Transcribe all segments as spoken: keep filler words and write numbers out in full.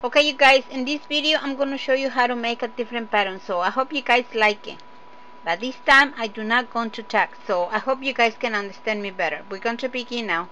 Okay, you guys, in this video I'm going to show you how to make a different pattern, so I hope you guys like it. But this time I do not going to tag, so I hope you guys can understand me better. We're going to begin now.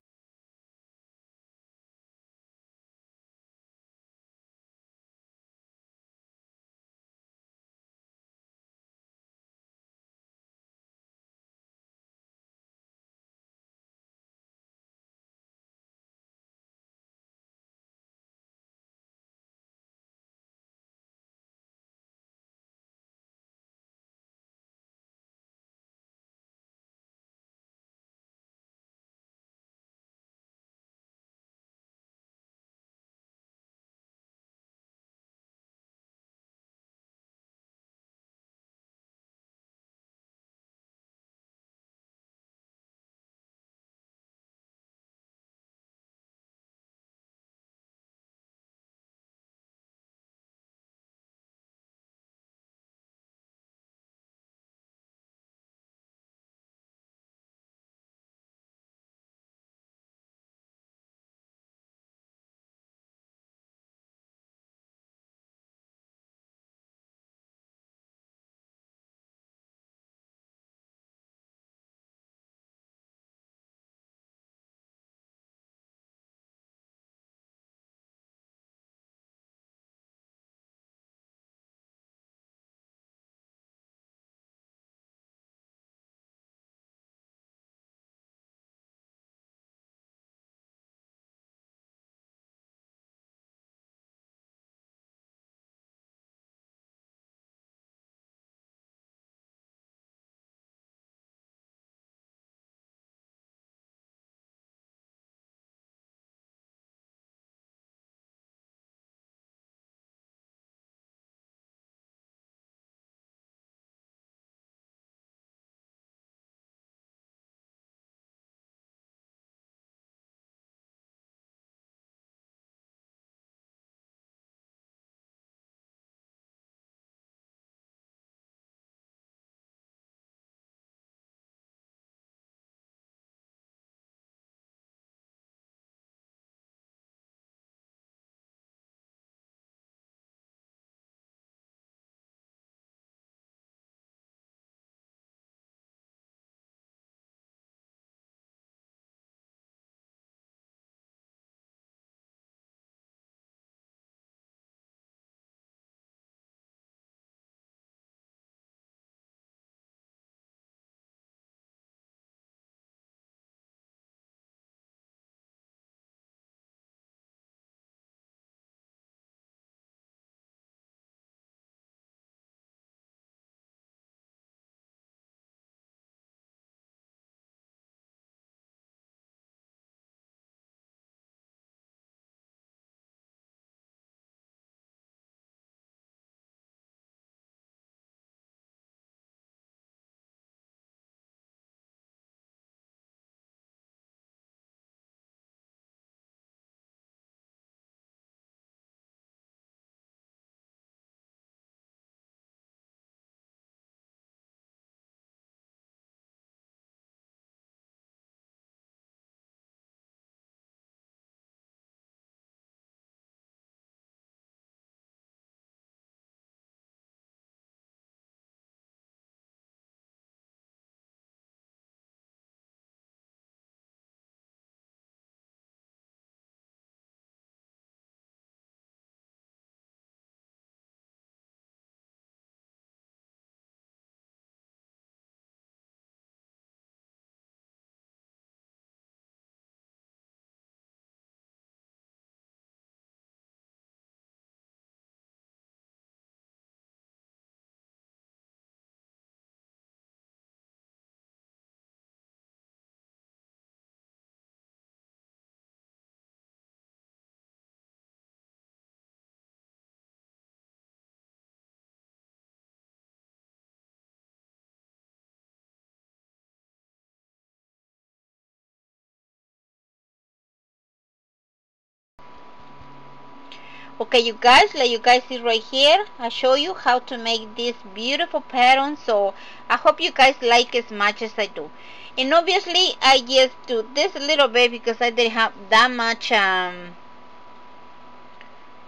Okay, you guys, like you guys see right here, I show you how to make this beautiful pattern, so I hope you guys like as much as I do. And obviously I just do this a little bit because I didn't have that much um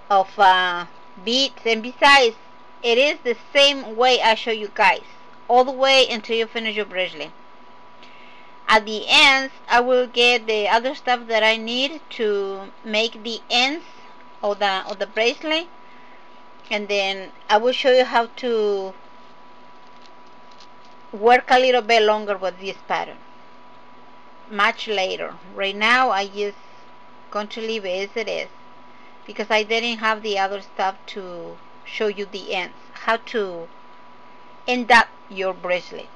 of uh, beads, and besides, it is the same way I show you guys, all the way until you finish your bracelet. At the ends, I will get the other stuff that I need to make the ends of the of the bracelet, and then I will show you how to work a little bit longer with this pattern much later. Right now I just going to leave it as it is because I didn't have the other stuff to show you the ends, how to end up your bracelet.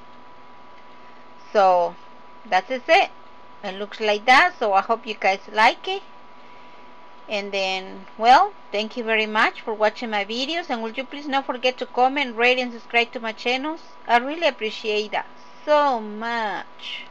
So that's it. It looks like that. So I hope you guys like it. And then, well, thank you very much for watching my videos, and would you please not forget to comment, rate, and subscribe to my channels. I really appreciate that so much.